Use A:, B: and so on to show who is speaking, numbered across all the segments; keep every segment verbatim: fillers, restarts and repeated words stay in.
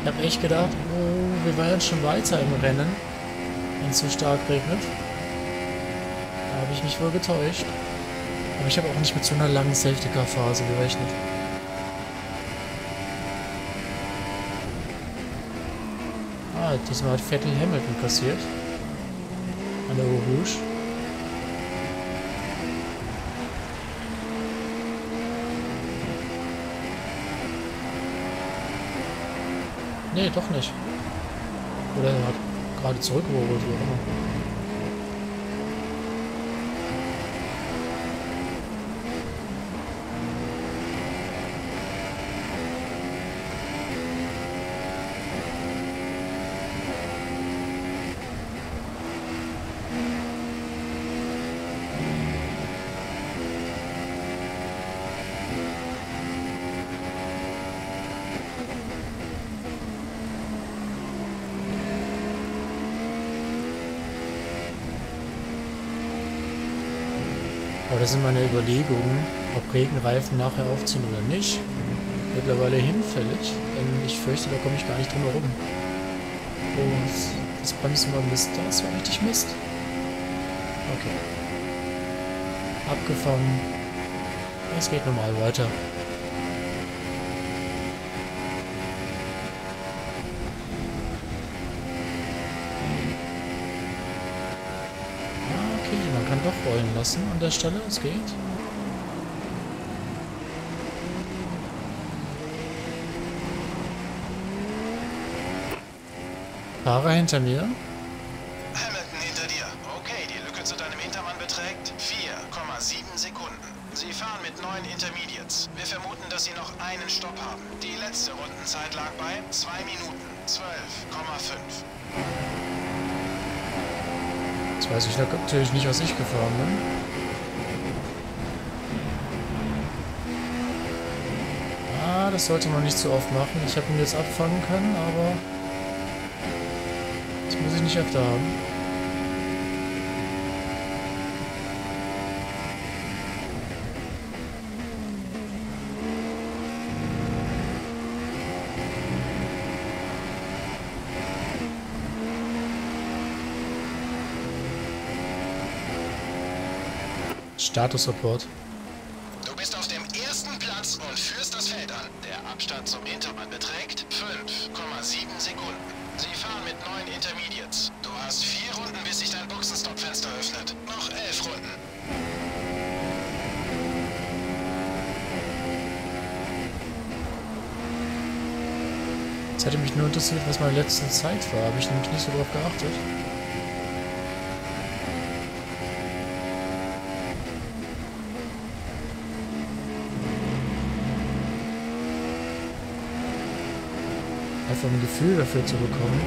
A: Ich habe echt gedacht, oh, wir waren schon weiter im Rennen, wenn es so stark regnet. Da habe ich mich wohl getäuscht. Aber ich habe auch nicht mit so einer langen Safety-Car-Phase gerechnet. Ah, diesmal hat Vettel Hamilton kassiert. An der Eau Rouge. Nee, doch nicht. Oder er hat gerade zurückgeholt, wie auch immer. Aber das sind meine Überlegungen, ob Regenreifen nachher aufziehen oder nicht. Mittlerweile hinfällig, denn ich fürchte, da komme ich gar nicht drum herum. Und das Bremsen war Mist, das war richtig Mist. Okay. Abgefangen. Es geht normal weiter. Man kann doch rollen lassen an der Stelle, es geht. Fahrer hinter mir.
B: Hamilton hinter dir. Okay, die Lücke zu deinem Hintermann beträgt vier Komma sieben Sekunden. Sie fahren mit neun Intermediates. Wir vermuten, dass sie noch einen Stopp haben. Die letzte Rundenzeit lag bei zwei Minuten zwölf Komma fünf.
A: Jetzt weiß ich natürlich nicht, was ich gefahren bin. Ah, das sollte man nicht so oft machen. Ich habe ihn jetzt abfangen können, aber das muss ich nicht öfter haben. Status-Report.
B: Du bist auf dem ersten Platz und führst das Feld an. Der Abstand zum Hintermann beträgt fünf Komma sieben Sekunden. Sie fahren mit neun Intermediates. Du hast vier Runden, bis sich dein Boxenstoppfenster öffnet. Noch elf Runden.
A: Es hätte mich nur interessiert, was meine letzte Zeit war. Habe ich nämlich nicht so drauf geachtet. Einfach ein Gefühl dafür zu bekommen.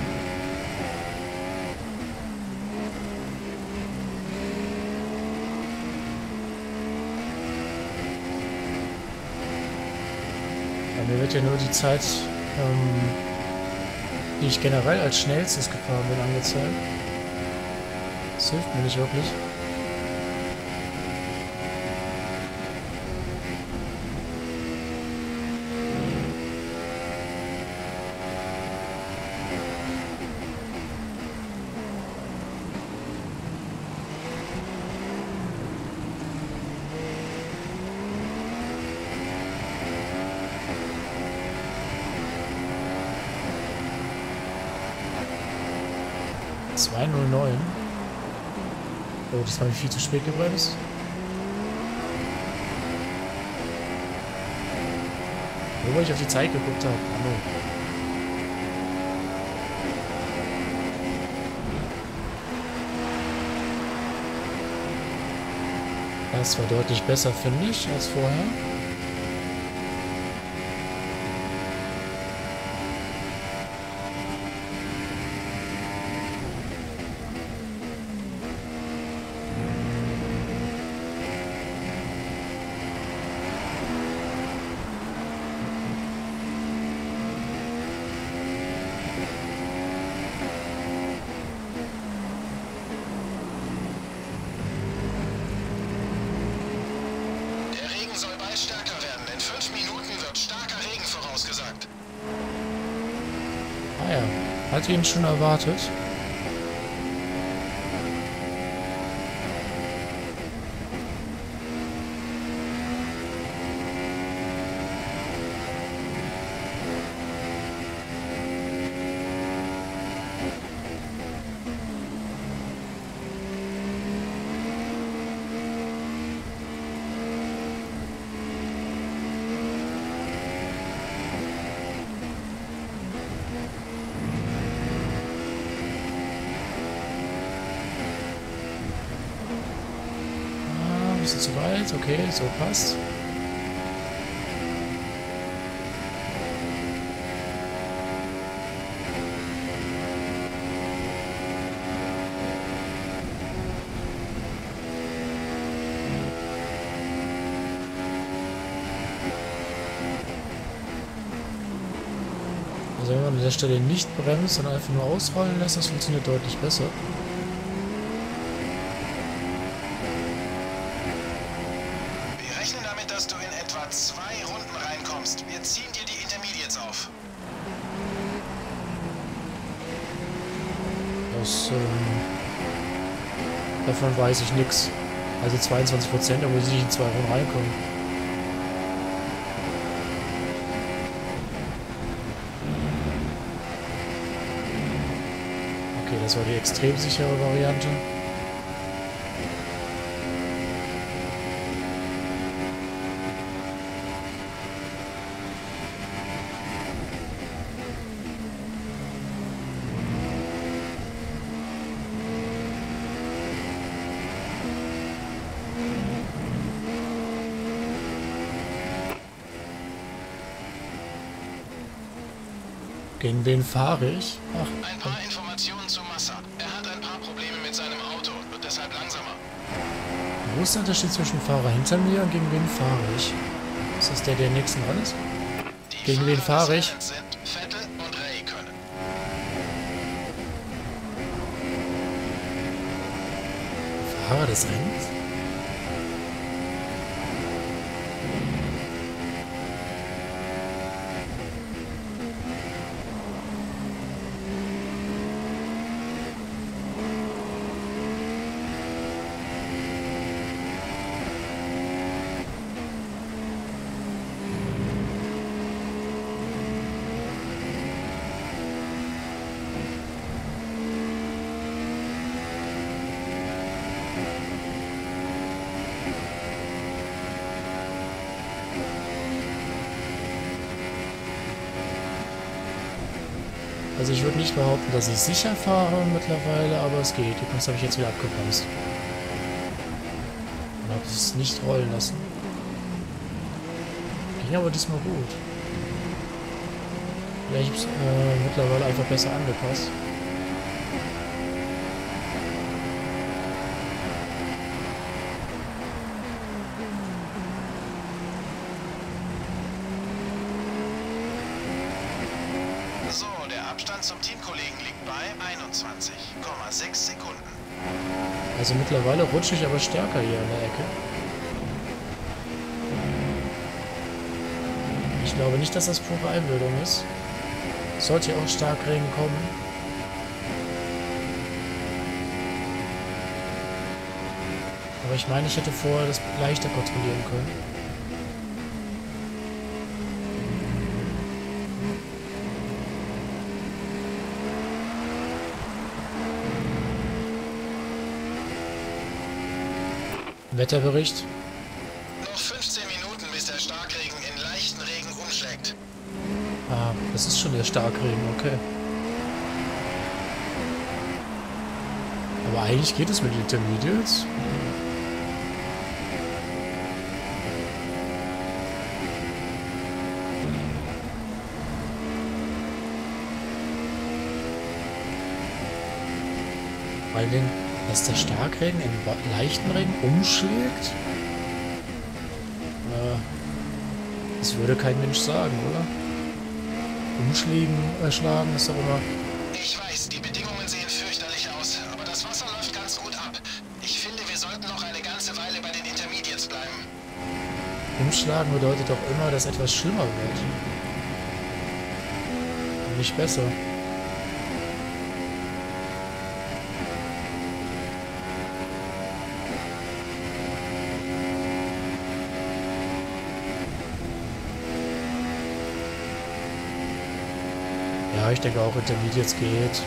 A: Ja, mir wird ja nur die Zeit, ähm, die ich generell als schnellstes gefahren bin, angezeigt. Das hilft mir nicht wirklich. zwei null neun. Oh, das war viel zu spät gebremst. Nur weil ich auf die Zeit geguckt habe. Hallo. Das war deutlich besser, finde ich, als vorher. hatte ihn schon erwartet. Bisschen zu weit, okay, so passt. Also wenn man an der Stelle nicht bremst, sondern einfach nur ausrollen lässt, das funktioniert deutlich besser.
B: Dass du in etwa zwei Runden reinkommst. Wir ziehen dir die Intermediates auf.
A: Das, ähm, davon weiß ich nichts. Also zweiundzwanzig Prozent, da muss ich nicht in zwei Runden reinkommen. Okay, das war die extrem sichere Variante. Gegen wen fahre ich? Ach,
B: ein paar Informationen zu Massa. Er hat ein paar Probleme mit seinem Auto und wird deshalb langsamer.
A: Wo ist der Unterschied zwischen Fahrer hinter mir und gegen wen fahre ich? Ist das der, der nächsten dran ist?
B: Die
A: Gegen wen fahre ich?
B: Sind Vettel und Räikkönen.
A: Fahrer des Rennens? Also ich würde nicht behaupten, dass ich sicher fahre mittlerweile, aber es geht. Übrigens habe ich jetzt wieder abgebremst. Und habe es nicht rollen lassen. Ging aber diesmal gut. Ja, ich habe es äh, mittlerweile einfach besser angepasst.
B: So, der Abstand zum Teamkollegen liegt bei einundzwanzig Komma sechs Sekunden.
A: Also mittlerweile rutsche ich aber stärker hier in der Ecke. Ich glaube nicht, dass das pure Einbildung ist. Sollte ja auch Starkregen kommen. Aber ich meine, ich hätte vorher das leichter kontrollieren können. Wetterbericht.
B: Noch fünfzehn Minuten, bis der Starkregen in leichten Regen umschlägt.
A: Ah, das ist schon der Starkregen, okay. Aber eigentlich geht es mit Intermediates. Weil den, dass der Starkregen in leichten Regen umschlägt? Äh, das würde kein Mensch sagen, oder? Umschlägen, erschlagen ist doch immer...
B: Ich weiß, die Bedingungen sehen fürchterlich aus, aber das Wasser läuft ganz gut ab. Ich finde, wir sollten noch eine ganze Weile bei den Intermediates bleiben.
A: Umschlagen bedeutet doch immer, dass etwas schlimmer wird. Und nicht besser. Ja, ich denke auch Intermediates geht.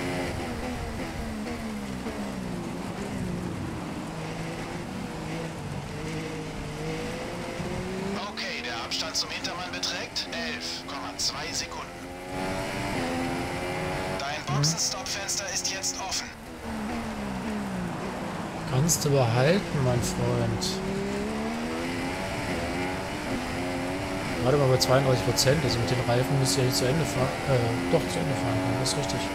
B: Okay, der Abstand zum Hintermann beträgt elf Komma zwei Sekunden. Dein Boxenstopp-Fenster ist jetzt offen.
A: Kannst du behalten, mein Freund. Gerade mal bei zweiunddreißig Prozent, also mit den Reifen müsst ihr nicht zu Ende fahren. Äh, doch, zu Ende fahren können, das ist richtig.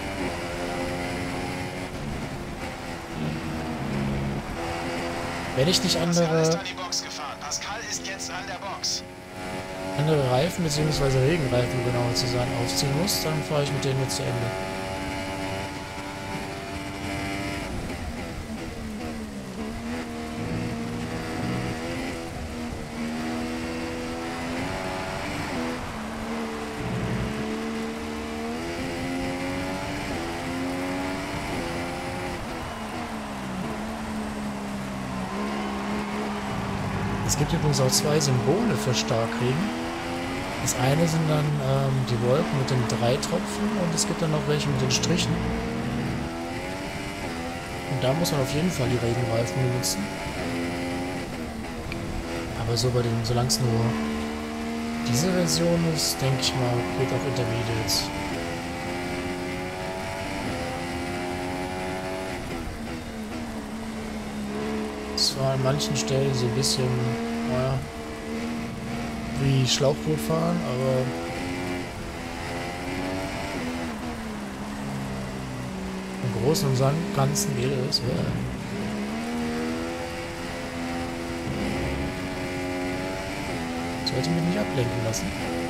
A: Wenn ich nicht andere,
B: Pascal ist an die Box gefahren. Pascal ist jetzt an der Box.
A: andere Reifen bzw. Regenreifen, um genauer zu sein, aufziehen muss, dann fahre ich mit denen jetzt zu Ende. Es gibt übrigens auch zwei Symbole für Starkregen. Das eine sind dann ähm, die Wolken mit den drei Tropfen und es gibt dann noch welche mit den Strichen. Und da muss man auf jeden Fall die Regenreifen benutzen. Aber so bei den, solange es nur diese Version ist, denke ich mal, geht auch Intermediates. Es war an manchen Stellen so ein bisschen, naja, wie Schlauchboot fahren, aber im Großen und Ganzen geht es. Ja. Sollte mich nicht ablenken lassen.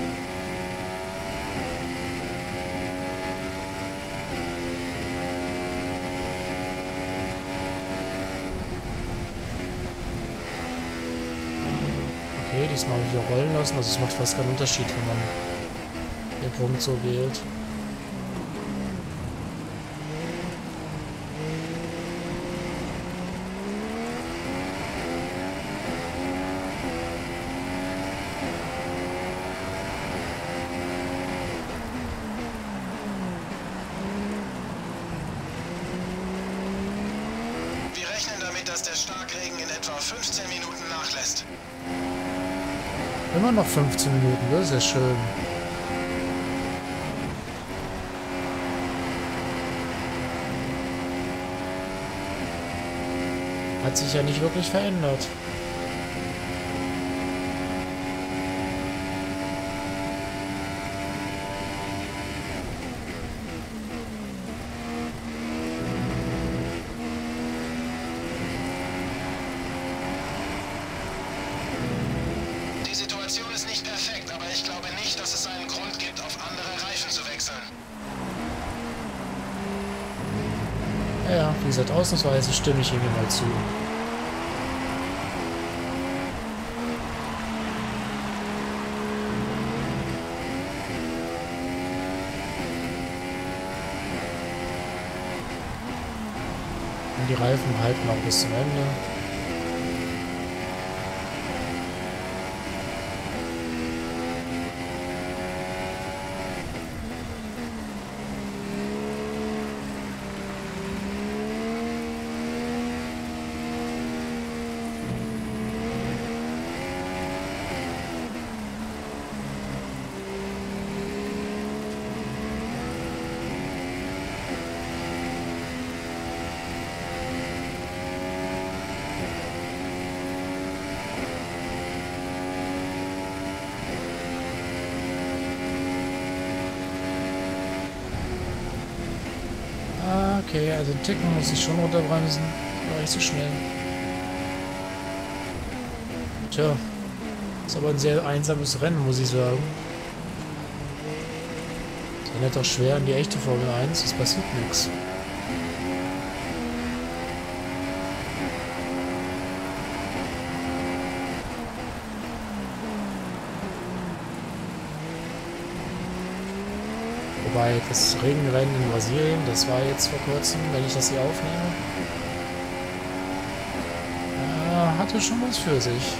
A: Okay, diesmal habe ich wieder rollen lassen, also es macht fast keinen Unterschied, wenn man den Punkt so wählt.
B: Wir rechnen damit, dass der Starkregen in etwa fünfzehn Minuten nachlässt.
A: Immer noch fünfzehn Minuten, das ist ja schön. Hat sich ja nicht wirklich verändert.
B: Die Situation ist nicht perfekt, aber ich glaube nicht, dass es einen Grund gibt, auf andere Reifen zu wechseln.
A: Ja, ja, wie gesagt, ausnahmsweise stimme ich Ihnen mal zu. Und die Reifen halten auch bis zum Ende. Okay, also den Ticken muss ich schon runterbremsen. War nicht so schnell. Tja, ist aber ein sehr einsames Rennen, muss ich sagen. Das erinnert doch schwer an die echte Formel eins, es passiert nichts. Wobei das Regenrennen in Brasilien, das war jetzt vor kurzem, wenn ich das hier aufnehme, ja, hatte schon was für sich.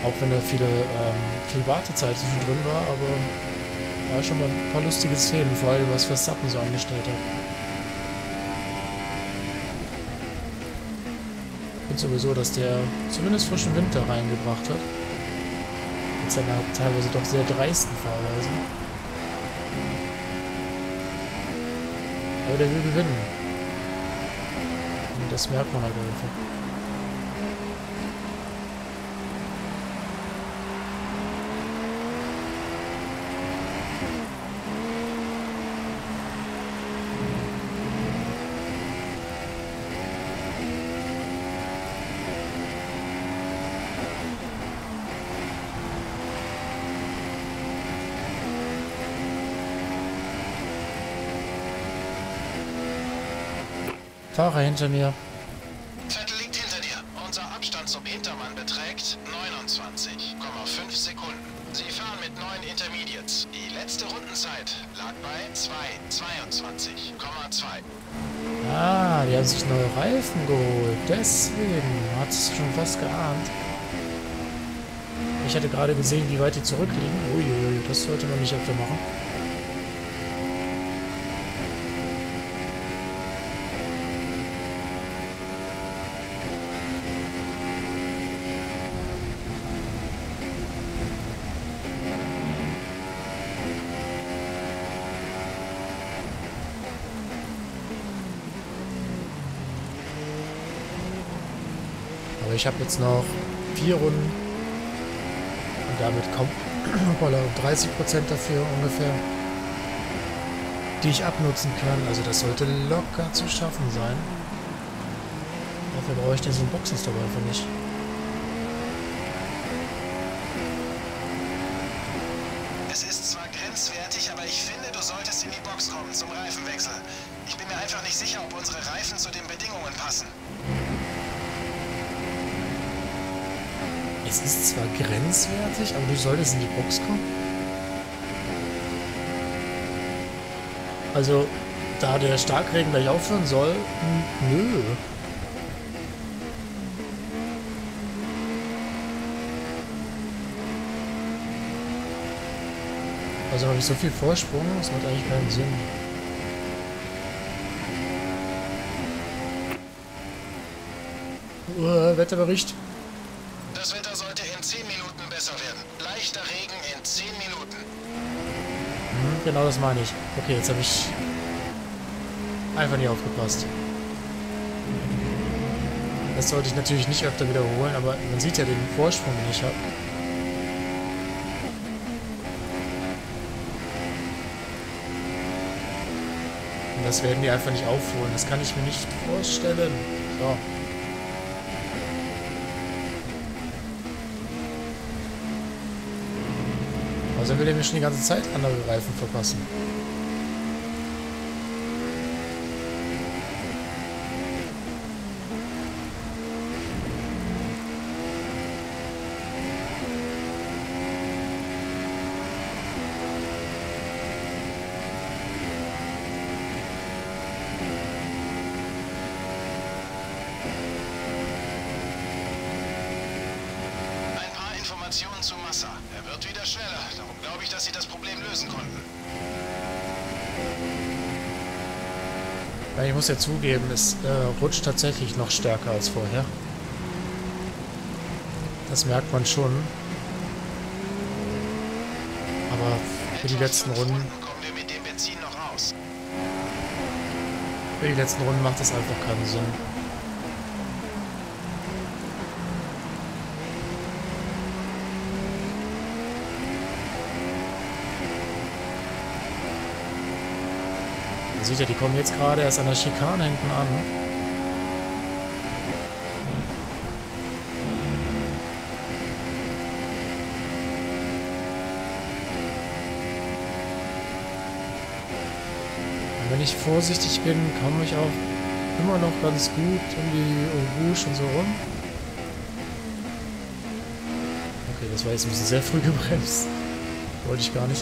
A: Auch wenn da viele, ähm, viel Wartezeit drin war, aber ja, schon mal ein paar lustige Szenen, vor allem was Verstappen so angestellt hat. Ich finde sowieso, dass der zumindest frischen Winter reingebracht hat. Mit seiner teilweise doch sehr dreisten Fahrweise. Aber der will gewinnen. Und das merkt man halt einfach. Fahrer hinter mir.
B: Vettel liegt hinter dir. Unser Abstand zum Hintermann beträgt neunundzwanzig Komma fünf Sekunden. Sie fahren mit neun Intermediates. Die letzte Rundenzeit lag bei zwei zweiundzwanzig Komma zwei.
A: Ah, die haben sich neue Reifen geholt. Deswegen hat es schon fast geahnt. Ich hatte gerade gesehen, wie weit die zurückliegen. Uiuiui, das sollte man nicht öfter machen. Aber ich habe jetzt noch vier Runden und damit kommt dreißig Prozent dafür ungefähr, die ich abnutzen kann. Also das sollte locker zu schaffen sein. Dafür brauche ich diesen Boxenstopp einfach nicht.
B: Es ist zwar grenzwertig, aber ich finde, du solltest in die Box kommen zum Reifenwechsel. Ich bin mir einfach nicht sicher, ob unsere Reifen zu den Bedingungen passen.
A: Es ist zwar grenzwertig, aber du solltest in die Box kommen. Also, da der Starkregen gleich aufhören soll, nö. Also habe ich so viel Vorsprung, das macht eigentlich keinen Sinn. Uh, Wetterbericht.
B: Das Wetter sollte in zehn Minuten besser werden. Leichter Regen in zehn Minuten.
A: Hm, genau das meine ich. Okay, jetzt habe ich einfach nicht aufgepasst. Das sollte ich natürlich nicht öfter wiederholen, aber man sieht ja den Vorsprung, den ich habe. Und das werden die einfach nicht aufholen. Das kann ich mir nicht vorstellen. So. Also will er mir schon die ganze Zeit andere Reifen verpassen.
B: Informationen zu Massa. Er wird wieder schneller. Darum glaube ich, dass sie das Problem lösen konnten.
A: Ja, ich muss ja zugeben, es äh, rutscht tatsächlich noch stärker als vorher. Das merkt man schon. Aber für die letzten Runden...
B: kommen wir mit dem Benzin noch raus.
A: Für die letzten Runden macht das einfach keinen Sinn. Man sieht ja, die kommen jetzt gerade erst an der Schikane hinten an. Und wenn ich vorsichtig bin, komme ich auch immer noch ganz gut um die Eau Rouge und so rum. Okay, das war jetzt ein bisschen sehr früh gebremst. Wollte ich gar nicht.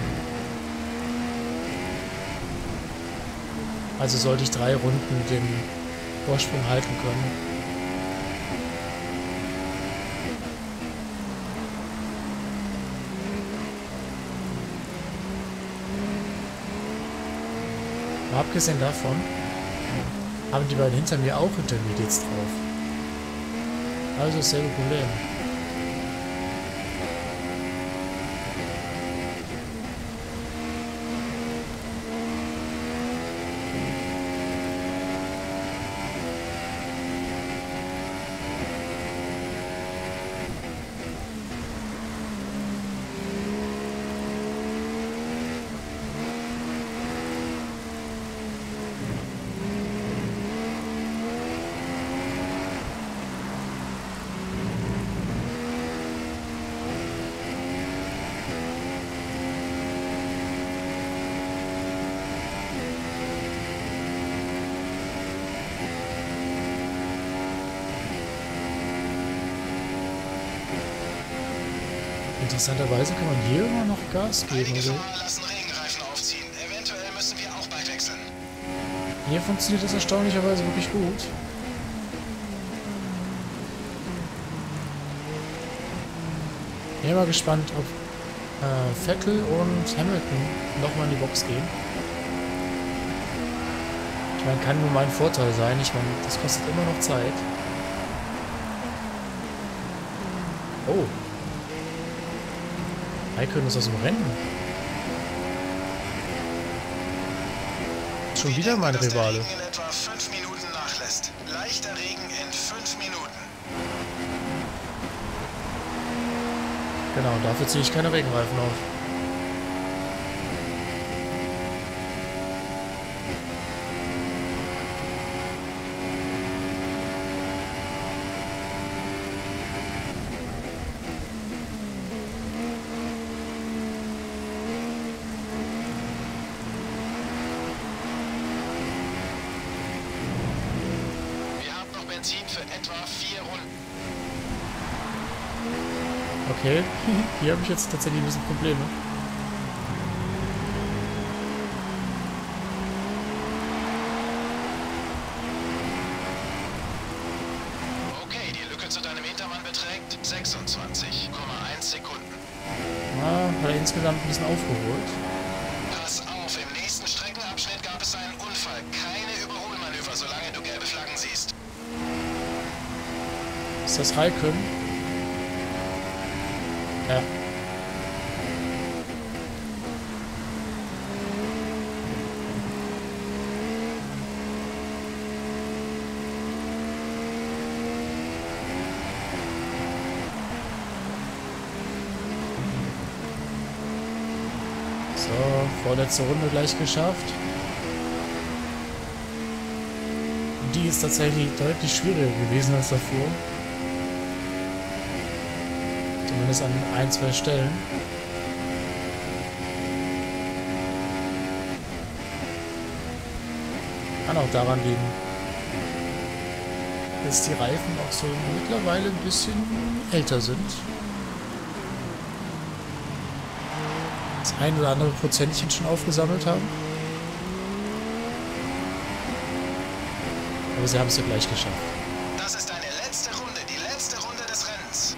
A: Also sollte ich drei Runden den Vorsprung halten können. Mal abgesehen davon haben die beiden hinter mir auch Intermediates drauf. Also dasselbe Problem. Interessanterweise kann man hier immer noch Gas geben.
B: Einige
A: Also
B: Fahrer lassen Regenreifen aufziehen. Eventuell müssen wir auch bald wechseln.
A: hier funktioniert das erstaunlicherweise wirklich gut. Ich bin mal gespannt, ob äh, Vettel und Hamilton nochmal in die Box gehen. Ich meine, kann nur mein Vorteil sein. Ich meine, das kostet immer noch Zeit. Oh. Raikkonen ist aus dem Rennen. Schon wieder mein
B: Dass der
A: Rivale.
B: Regen in etwa fünf Minuten nachlässt. Leichter Regen in fünf Minuten.
A: Genau, dafür ziehe ich keine Regenreifen auf.
B: Wir haben noch Benzin für etwa vier Runden.
A: Okay, hier habe ich jetzt tatsächlich ein bisschen Probleme.
B: Okay, die Lücke zu deinem Hintermann beträgt sechsundzwanzig Komma eins Sekunden.
A: Ja, hat er insgesamt ein bisschen aufgeholt.
B: Pass auf, im nächsten Streckenabschnitt gab es einen Unfall. Keine Überholmanöver, solange du gelbe Flaggen siehst.
A: Ist das Raikkonen? Ja. So, vorletzte Runde gleich geschafft. Die ist tatsächlich deutlich schwieriger gewesen als davor. Zumindest an ein, zwei Stellen. Kann auch daran liegen, dass die Reifen auch so mittlerweile ein bisschen älter sind. Das ein oder andere Prozentchen schon aufgesammelt haben. Aber sie haben es ja gleich geschafft.
B: Das ist deine letzte Runde, die letzte Runde des Rennens.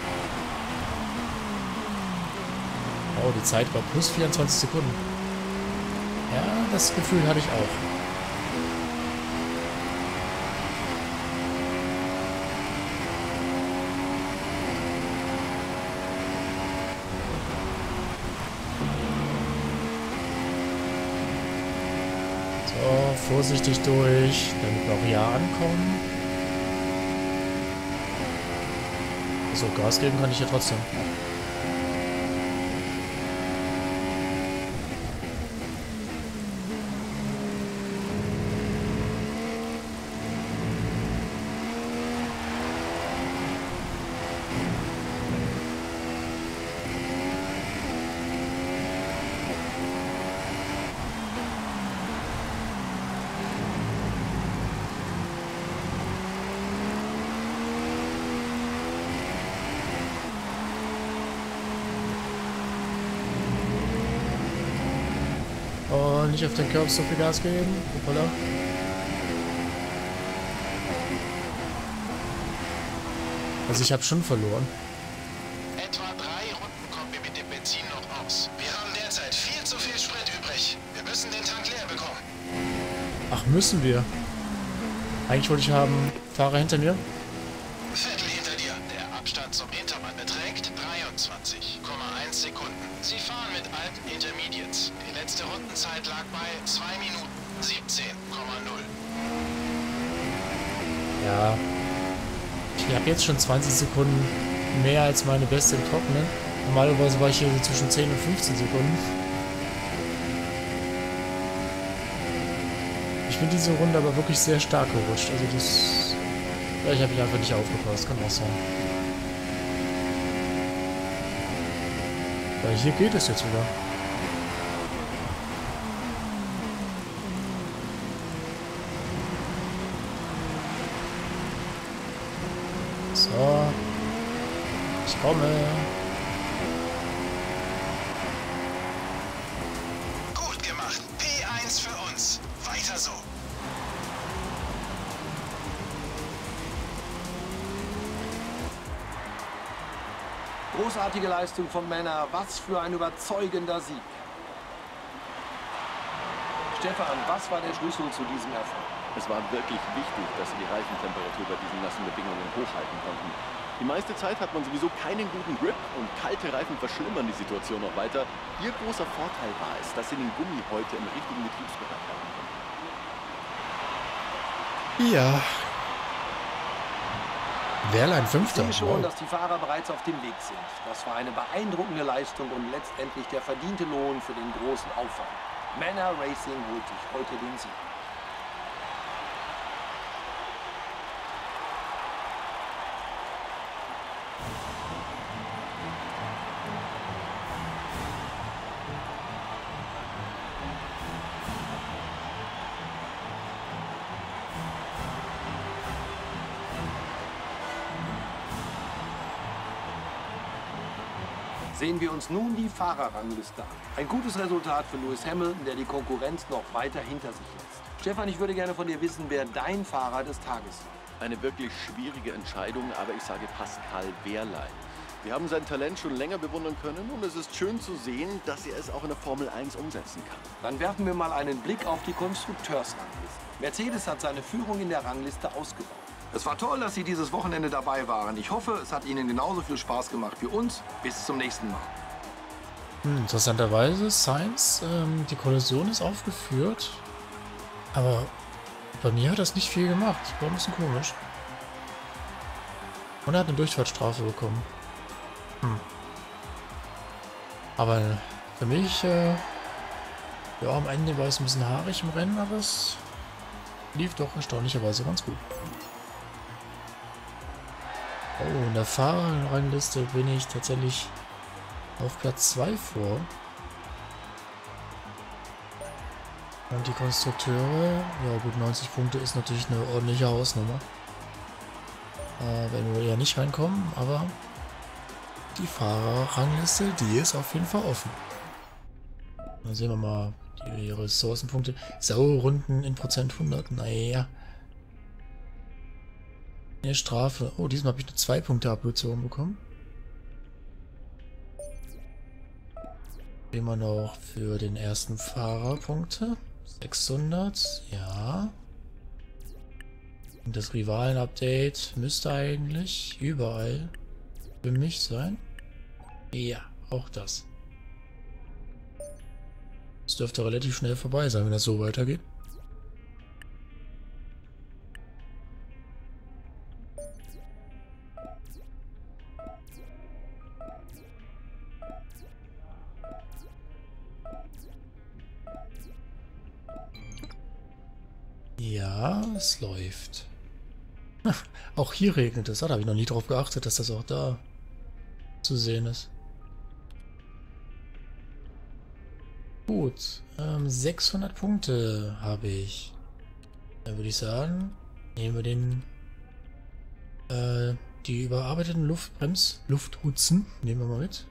A: Oh, die Zeit war plus vierundzwanzig Sekunden. Ja, das Gefühl hatte ich auch. So, vorsichtig durch, damit wir auch hier ankommen. So, Gas geben kann ich ja trotzdem. Und nicht auf den Curb so viel Gas geben. Hoppala. Also ich habe schon verloren.
B: Etwa drei Runden kommen wir mit dem Benzin noch aus. Wir haben derzeit viel zu viel Sprit übrig. Wir müssen den Tank leer bekommen.
A: Ach, müssen wir. Eigentlich wollte ich haben Fahrer hinter mir.
B: Viertel hinter dir. Der Abstand zum Hintermann beträgt dreiundzwanzig Komma eins Sekunden. Sie fahren mit alten Intermediates. Die letzte Rundenzeit lag bei zwei Minuten siebzehn Komma null.
A: Ja. Ich habe jetzt schon zwanzig Sekunden mehr als meine beste im Trockenen. Normalerweise war ich hier so zwischen zehn und fünfzehn Sekunden. Ich bin diese Runde aber wirklich sehr stark gerutscht. Also das... Vielleicht habe ich einfach nicht aufgepasst, kann auch sein. Weil hier geht es jetzt wieder. So. Ich komme.
B: Gut gemacht. P eins für uns. Weiter so.
C: Großartige Leistung von Männer. Was für ein überzeugender Sieg. Stefan, was war der Schlüssel zu diesem Erfolg?
D: Es war wirklich wichtig, dass sie die Reifentemperatur bei diesen nassen Bedingungen hochhalten konnten. Die meiste Zeit hat man sowieso keinen guten Grip und kalte Reifen verschlimmern die Situation noch weiter. Ihr großer Vorteil war es, dass sie den Gummi heute im richtigen Betriebsbereich halten konnten.
A: Ja. Wehrlein Fünfter.
C: Ich sehe schon,
A: Wow.
C: dass die Fahrer bereits auf dem Weg sind. Das war eine beeindruckende Leistung und letztendlich der verdiente Lohn für den großen Aufwand. Manor Racing holt sich heute den Sieg. Sehen wir uns nun die Fahrerrangliste an. Ein gutes Resultat für Lewis Hamilton, der die Konkurrenz noch weiter hinter sich lässt. Stefan, ich würde gerne von dir wissen, wer dein Fahrer des Tages ist.
D: Eine wirklich schwierige Entscheidung, aber ich sage Pascal Wehrlein. Wir haben sein Talent schon länger bewundern können und es ist schön zu sehen, dass er es auch in der Formel eins umsetzen kann.
C: Dann werfen wir mal einen Blick auf die Konstrukteursrangliste. Mercedes hat seine Führung in der Rangliste ausgebaut. Es war toll, dass Sie dieses Wochenende dabei waren. Ich hoffe, es hat Ihnen genauso viel Spaß gemacht wie uns. Bis zum nächsten Mal.
A: Hm, interessanterweise, Sainz, ähm, die Kollision ist aufgeführt. Aber bei mir hat das nicht viel gemacht. War ein bisschen komisch. Und er hat eine Durchfahrtsstrafe bekommen. Hm. Aber für mich, äh, ja, am Ende war es ein bisschen haarig im Rennen, aber es lief doch erstaunlicherweise ganz gut. Oh, in der Fahrerrangliste bin ich tatsächlich auf Platz zwei vor. Und die Konstrukteure, ja gut, neunzig Punkte ist natürlich eine ordentliche Hausnummer. Äh, wenn wir ja nicht reinkommen, aber die Fahrerrangliste, die ist auf jeden Fall offen. Dann sehen wir mal die Ressourcenpunkte. Saurunden in Prozent hundert, naja. Eine Strafe. Oh, diesmal habe ich nur zwei Punkte abgezogen bekommen. Immer noch für den ersten Fahrer Punkte. sechshundert, ja. Und das Rivalen-Update müsste eigentlich überall für mich sein. Ja, auch das. Es dürfte relativ schnell vorbei sein, wenn das so weitergeht. Ja, es läuft. Auch hier regnet es. Da habe ich noch nie drauf geachtet, dass das auch da zu sehen ist. Gut, ähm, sechshundert Punkte habe ich. Dann würde ich sagen, nehmen wir den äh, die überarbeiteten Luftbrems, Lufthutzen, nehmen wir mal mit.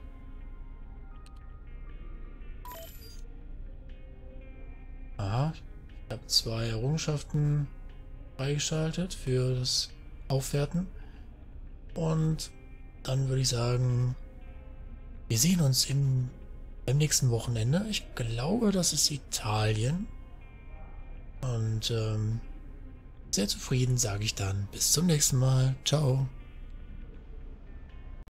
A: Aha. Ich habe zwei Errungenschaften freigeschaltet für das Aufwerten. Und dann würde ich sagen, wir sehen uns im, beim nächsten Wochenende. Ich glaube, das ist Italien. Und ähm, sehr zufrieden sage ich dann bis zum nächsten Mal. Ciao.